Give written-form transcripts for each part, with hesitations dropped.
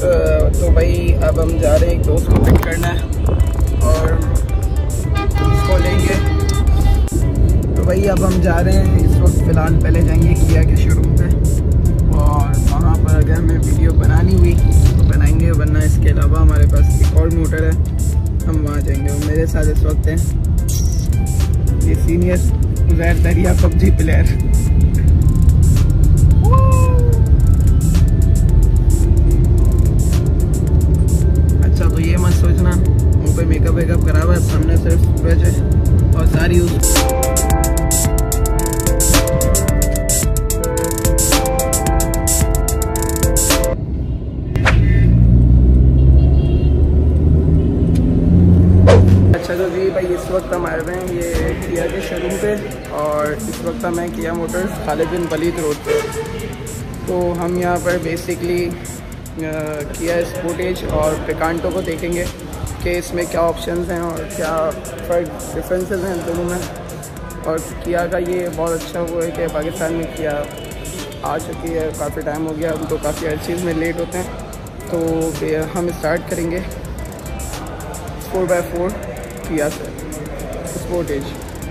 तो भाई अब हम जा रहे हैं एक दोस्त को पिक करना है और उसको लेंगे। तो भाई अब हम जा रहे हैं इस वक्त फ़िलहाल, पहले जाएंगे किया के शोरूम पे और वहाँ पर अगर हमें वीडियो बनानी हुई तो बनाएंगे, वरना इसके अलावा हमारे पास एक और मोटर है, हम वहाँ जाएंगे। और मेरे साथ इस वक्त हैं ये सीनियर उज़ैर दरिया पबजी प्लेयर। अच्छा तो ये मत सोचना मुँह पे मेकअप वेकअप करा हुआ है, सामने सिर्फ सूरज है और सारी अच्छा तो जी भाई इस वक्त हम आए हुए हैं ये किया के शोरूम पे और इस वक्त हम हैं Kia motors Khalid bin Walid road पे। तो हम यहाँ पर बेसिकली किया स्पोर्टेज और पिकांटो को देखेंगे कि इसमें क्या ऑप्शंस हैं और क्या डिफरेंसेस हैं दोनों में। और किया का ये बहुत अच्छा वो है कि पाकिस्तान में किया आ चुकी है, काफ़ी टाइम हो गया, हम तो काफ़ी हर चीज़ में लेट होते हैं। तो हम स्टार्ट करेंगे 4x4 किया से स्पोर्टेज।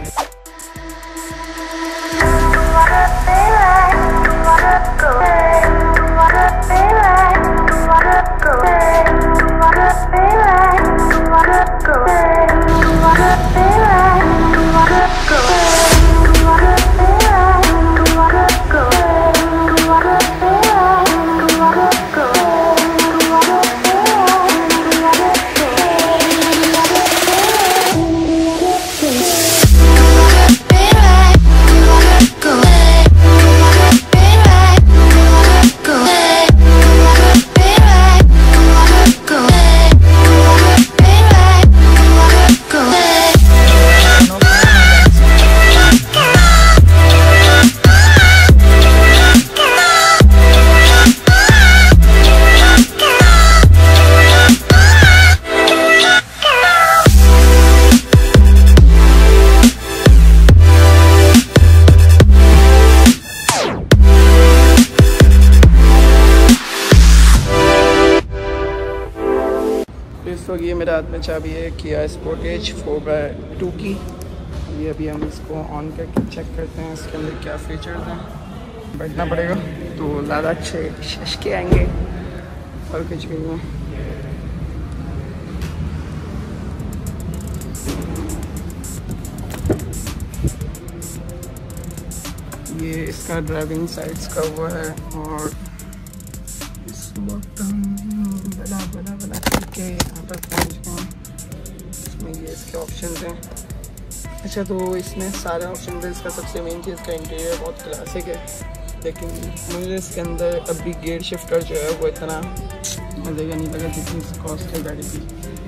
तो ये मेरे हाथ में चाबी है किया स्पोर्टेज 4x2 की। ये अभी हम इसको ऑन करके चेक करते हैं इसके अंदर क्या फीचर्स हैं। बैठना पड़ेगा तो ज़्यादा अच्छे शशके आएंगे और कुछ भी नहीं। ये इसका ड्राइविंग साइड्स का हुआ है और इस वक्त हम बना करके यहाँ पर पहुँच गए। इसमें ये इसके ऑप्शन हैं। अच्छा तो इसमें सारे ऑप्शन हैं। इसका सबसे मेन चीज़ का इंटीरियर बहुत क्लासिक है, लेकिन मुझे इसके अंदर अभी गियर शिफ्टर जो है वो इतना मज़े का नहीं लगा जितनी कॉस्ट है गाड़ी की।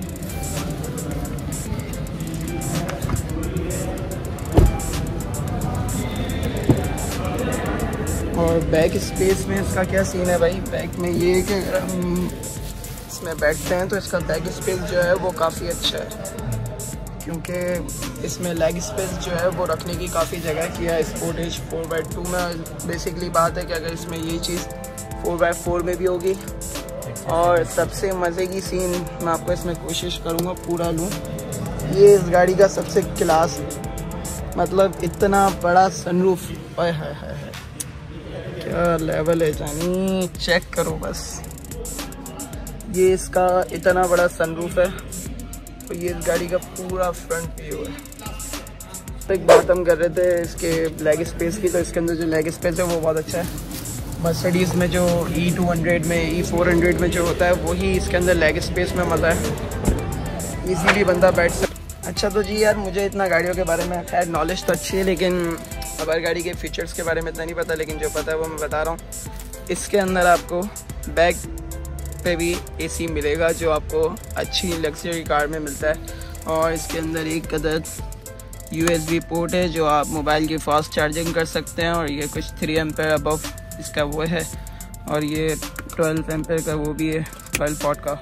और बैक स्पेस में इसका क्या सीन है भाई, बैक में ये कि अगर हम इसमें बैठते हैं तो इसका बैक स्पेस जो है वो काफ़ी अच्छा है, क्योंकि इसमें लेग स्पेस जो है वो रखने की काफ़ी जगह किया स्पोर्टेज 4x2 में। बेसिकली बात है कि अगर इसमें ये चीज़ 4x4 में भी होगी। और सबसे मज़े की सीन मैं आपको इसमें कोशिश करूँगा पूरा लूँ, ये इस गाड़ी का सबसे क्लास मतलब इतना बड़ा सनरूफ, हाय हाय हाय क्या लेवल है जानी, चेक करो बस। ये इसका इतना बड़ा सनरूफ है तो ये इस गाड़ी का पूरा फ्रंट व्यू है। तो एक बात हम कर रहे थे इसके लेग स्पेस की, तो इसके अंदर जो लेग स्पेस है वो बहुत अच्छा है। मर्सिडीज़ में जो E200 में E400 में जो होता है वही इसके अंदर लेग स्पेस में मज़ा है, इजीली बंदा बैठ सकता। अच्छा तो जी यार मुझे इतना गाड़ियों के बारे में खैर नॉलेज तो अच्छी है, लेकिन अब हर गाड़ी के फीचर्स के बारे में इतना नहीं पता, लेकिन जो पता है वो मैं बता रहा हूँ। इसके अंदर आपको बैक पे भी AC मिलेगा जो आपको अच्छी लग्जरी कार में मिलता है। और इसके अंदर एक अदद USB पोर्ट है जो आप मोबाइल की फास्ट चार्जिंग कर सकते हैं। और ये कुछ 3 एम्पेयर अबव इसका वो है, और ये 12 एम्पेयर का वो भी है 12 वॉट का।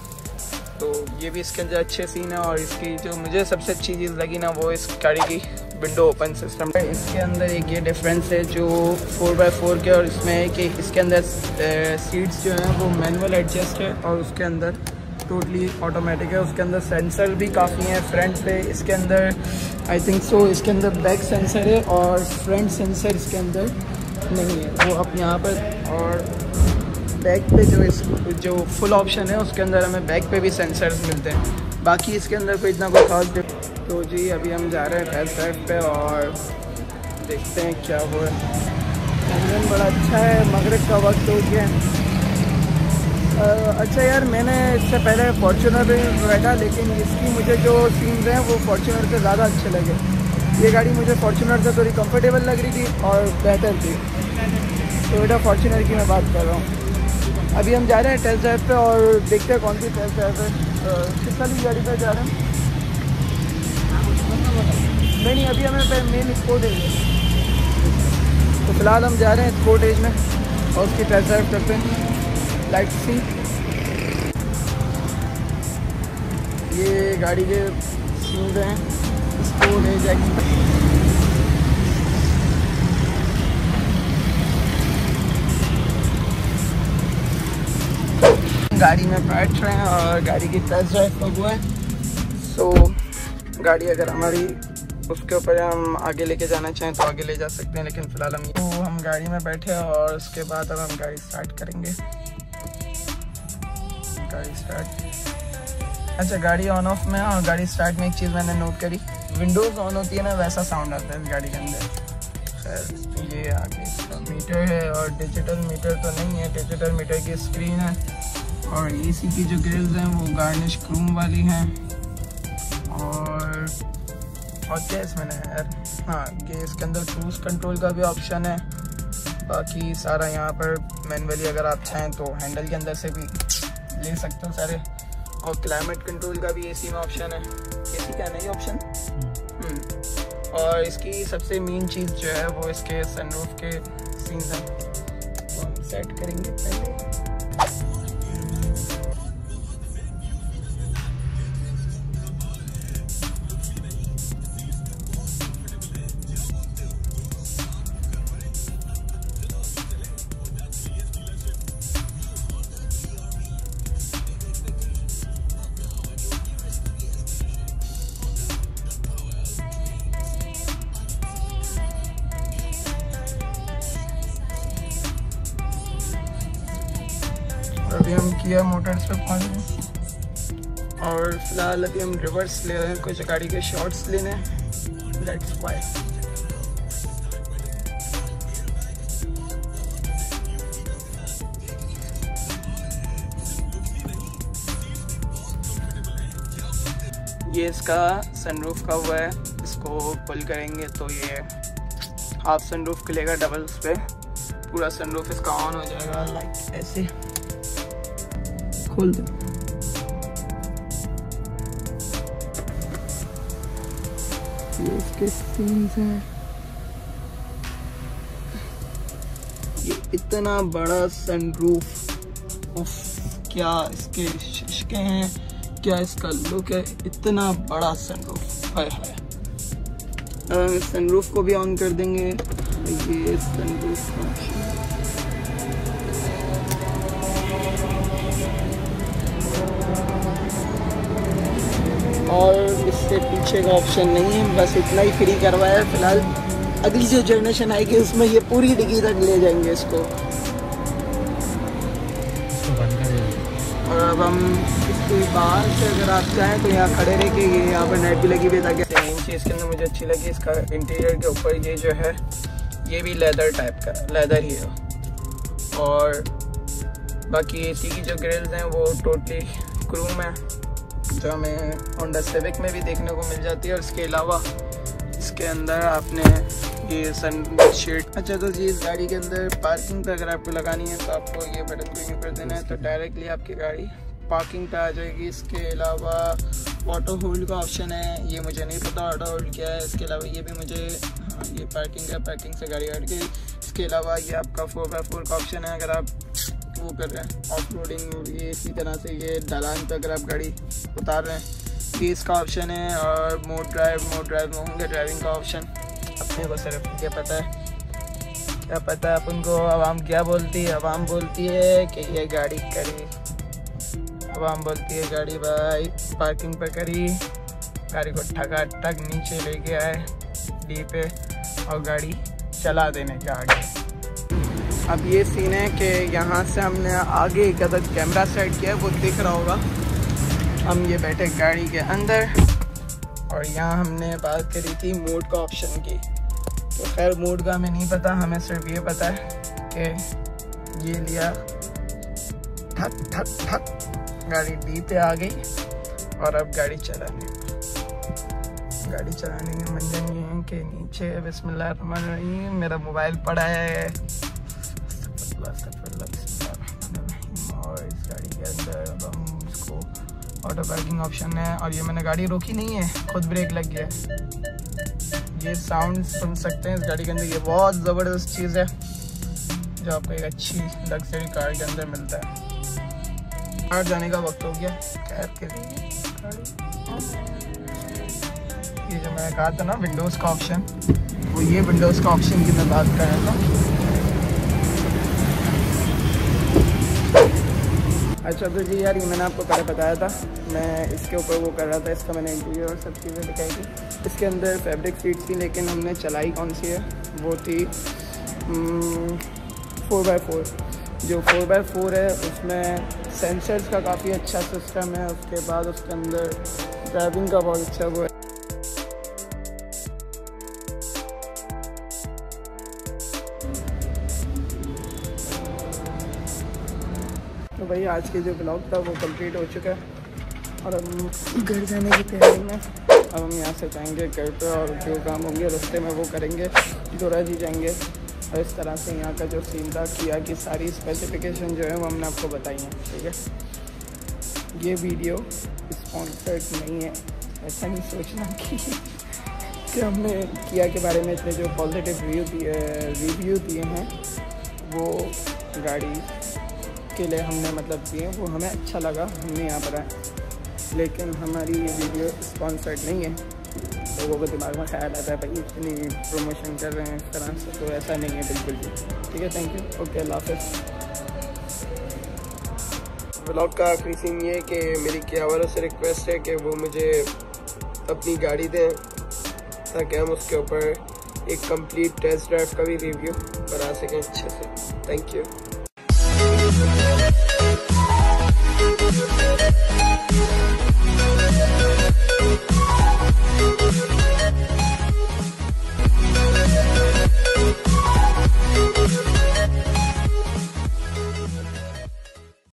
तो ये भी इसके अंदर अच्छे सीन है। और इसकी जो मुझे सबसे अच्छी चीज़ लगी ना वो इस गाड़ी की विंडो ओपन सिस्टम है। इसके अंदर एक ये डिफरेंस है जो 4x4 के और इसमें है कि इसके अंदर सीट्स जो हैं वो मैनुअल एडजस्ट है और उसके अंदर टोटली ऑटोमेटिक है। उसके अंदर सेंसर भी काफ़ी हैं फ्रंट पे। इसके अंदर आई थिंक सो इसके अंदर बैक सेंसर है और फ्रंट सेंसर इसके अंदर नहीं है, वो अब यहाँ पर। और बैक पे जो फुल ऑप्शन है उसके अंदर हमें बैक पे भी सेंसर्स मिलते हैं। बाकी इसके अंदर कोई इतना कोई खास तो जी अभी हम जा रहे हैं टेस्ट ड्राइव पे और देखते हैं क्या हुआ है। इंजन बड़ा अच्छा है, मगरिब का वक्त हो गया। अच्छा यार, मैंने इससे पहले फॉर्च्यूनर पे बैठा लेकिन इसकी मुझे जो सीन्स हैं वो फॉर्च्यूनर से ज़्यादा अच्छे लगे। ये गाड़ी मुझे फॉर्च्यूनर से थोड़ी कंफर्टेबल लग रही थी और बेहतर थी। टोयोटा फॉर्च्यूनर की मैं बात कर रहा हूँ। अभी हम जा रहे हैं टेस्ट ड्राइव पे और देखते हैं कौन सी टेस्ट ड्राइव है। किस वाली गाड़ी पर जा रहे हैं? नहीं, अभी हमें मेन स्पोर्ट एज है, तो फिलहाल हम जा रहे हैं स्पोर्ट एज में और उसकी टेस्ट ड्राइव करते हैं। लाइट सी ये गाड़ी के सीन हैं स्पोर्ट एज एक्स। गाड़ी में बैठ रहे हैं और गाड़ी की टेस्ट ड्राइव का हुआ है। सो गाड़ी अगर हमारी उसके ऊपर हम आगे लेके जाना चाहें तो आगे ले जा सकते हैं, लेकिन फ़िलहाल हम गाड़ी में बैठे हैं और उसके बाद अब हम गाड़ी स्टार्ट करेंगे। गाड़ी स्टार्ट। अच्छा, गाड़ी ऑन ऑफ में है और गाड़ी स्टार्ट में एक चीज़ मैंने नोट करी, विंडोज़ ऑन होती है ना वैसा साउंड आता है इस गाड़ी के अंदर। खैर ये आगे इसका मीटर है और डिजिटल मीटर तो नहीं है, डिजिटल मीटर की स्क्रीन है और एसी की जो ग्रिल्स हैं वो गार्निश क्रोम वाली हैं। और क्या इसमें है यार, हाँ कि इसके अंदर क्रूज कंट्रोल का भी ऑप्शन है। बाकी सारा यहाँ पर मैनुअली अगर आप चाहें तो हैंडल के अंदर से भी ले सकते हो सारे। और क्लाइमेट कंट्रोल का भी एसी में ऑप्शन है। एसी का नहीं ऑप्शन। और इसकी सबसे मेन चीज़ जो है वो इसके सनरूफ के सीन्स हैं, तो हम सेट करेंगे पहले। अभी हम किया मोटर्स पे पहुंच गए और फिलहाल अभी हम रिवर्स ले रहे हैं, कुछ गाड़ी के शॉट्स लेने हैं। That's why. ये इसका सनरूफ का हुआ है, इसको पुल करेंगे तो ये हाफ सनरूफ खुलेगा, डबल उस पे पूरा सनरूफ इसका ऑन हो जाएगा। लाइक ऐसे खोल दो। ये इसके सीन्स हैं। ये इतना बड़ा सनरूफ, उफ क्या इसके शीशे हैं, क्या इसका लुक है, इतना बड़ा सनरूफ। हाय हाय। अब हम सनरूफ को भी ऑन कर देंगे। ये सनरूफ का और इससे पीछे का ऑप्शन नहीं है, बस इतना ही फ्री करवाया है फिलहाल। अगली जो जनरेशन आएगी उसमें ये पूरी डिग्गी तक ले जाएंगे इसको। और अब हम इसके बाहर से अगर आप चाहें तो यहाँ खड़े रह के, ये यहाँ पर नेट भी लगी हुई है ताकि सेम चीज़ के अंदर मुझे अच्छी लगी इसका इंटीरियर के ऊपर ये जो है ये भी लेदर टाइप का, लेदर ही है। और बाकी एसी की जो ग्रिल्स हैं वो टोटली क्रोम है, जो हमें होंडा सिविक में भी देखने को मिल जाती है। और इसके अलावा इसके अंदर आपने ये सन शेड। अच्छा, तो जी इस गाड़ी के अंदर पार्किंग पे अगर आपको लगानी है तो आपको ये बटन को यूँ कर देना है तो डायरेक्टली आपकी गाड़ी पार्किंग पे आ जाएगी। इसके अलावा ऑटो होल्ड का ऑप्शन है, ये मुझे नहीं पता ऑटो होल्ड क्या है। इसके अलावा ये भी मुझे, हाँ ये पार्किंग है, पार्किंग से गाड़ी हट गई। इसके अलावा ये आपका 4x4 का ऑप्शन है, अगर आप वो कर रहे हैं ऑफ रोडिंग, ये इसी तरह से ये ढलान पे अगर आप गाड़ी उतार रहे हैं स्पेस का ऑप्शन है और मोड ड्राइव में होंगे ड्राइविंग का ऑप्शन। अपने को सिर्फ ये पता है, क्या पता है अपन को आवाम क्या बोलती है। आवाम बोलती है कि ये गाड़ी करी, आवाम बोलती है गाड़ी भाई पार्किंग पर करी, गाड़ी को ठक नीचे लेके आए डी पे और गाड़ी चला देने के आगे। अब ये सीन है कि यहाँ से हमने आगे एक अदद कैमरा सेट किया है, वो दिख रहा होगा। हम ये बैठे गाड़ी के अंदर और यहाँ हमने बात करी थी मोड का ऑप्शन की। तो खैर मोड का हमें नहीं पता, हमें सिर्फ ये पता है कि ये लिया ठक गाड़ी डी पे आ गई और अब गाड़ी चलाने के मंजन ये है कि नीचे बिस्मिल्लाहिर्रहमानिर्रहीम मेरा मोबाइल पड़ा है और इस गाड़ी के अंदर अब हम इसको ऑटो पार्किंग ऑप्शन है और ये मैंने गाड़ी रोकी नहीं है, खुद ब्रेक लग गया। ये साउंड सुन सकते हैं इस गाड़ी के अंदर, ये बहुत ज़बरदस्त चीज़ है जो आपको एक अच्छी लग्जरी कार के अंदर मिलता है। बाहर जाने का वक्त हो गया कैब के लिए। ये जो मैंने कहा था ना विंडोज़ का ऑप्शन, वो ये विंडोज़ का ऑप्शन की मैं बात कर रहा था। अच्छा तो जी यार, ये मैंने आपको पहले बताया था, मैं इसके ऊपर वो कर रहा था, इसका मैंने इंटीरियर और सब चीज़ें दिखाई थी। इसके अंदर फैब्रिक सीट्स थी, लेकिन हमने चलाई कौन सी है, वो थी 4x4। जो 4x4 है उसमें सेंसर्स का काफ़ी अच्छा सिस्टम है। उसके बाद उसके अंदर ड्राइविंग का बहुत अच्छा वो है। तो भाई आज के जो ब्लॉग था वो कंप्लीट हो चुका है और हम घर जाने की तैयारी में। अब हम यहाँ से जाएंगे घर पे और जो काम होंगे रास्ते में वो करेंगे, जोरा जी जाएंगे। और इस तरह से यहाँ का जो सीन था, किया की सारी स्पेसिफिकेशन जो है वो हमने आपको बताई हैं। ठीक है, ये वीडियो स्पॉन्सर्ड नहीं है, ऐसा नहीं सोचना कि हमने किया के बारे में इतने जो पॉजिटिव रिव्यू दिए हैं वो गाड़ी के लिए हमने मतलब दिए, वो हमें अच्छा लगा, हमने यहाँ पर आए। लेकिन हमारी ये वीडियो स्पॉन्सर्ड नहीं है। लोगों को दिमाग में ख्याल आता है भाई इतनी प्रमोशन कर रहे हैं इस तरह से, तो ऐसा नहीं है बिल्कुल भी। ठीक है, थैंक यू, ओके, अल्लाह हाफ़िज़। व्लॉग का आखिरी सीन ये कि मेरी कियावाला से रिक्वेस्ट है कि वो मुझे अपनी गाड़ी दें ताकि हम उसके ऊपर एक कंप्लीट टेस्ट ड्राइव का भी रिव्यू बना सकें अच्छे से। Thank you.